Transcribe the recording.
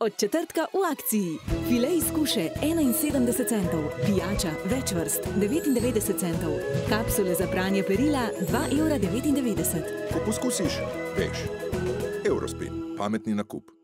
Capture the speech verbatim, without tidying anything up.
Od četrtka v akciji. File iz skuše enainsedemdeset centov, pijača več vrst devetindevetdeset centov, kapsule za pranje perila dva evra devetindevetdeset. Ko poskusiš, veš. Eurospin, pametni nakup.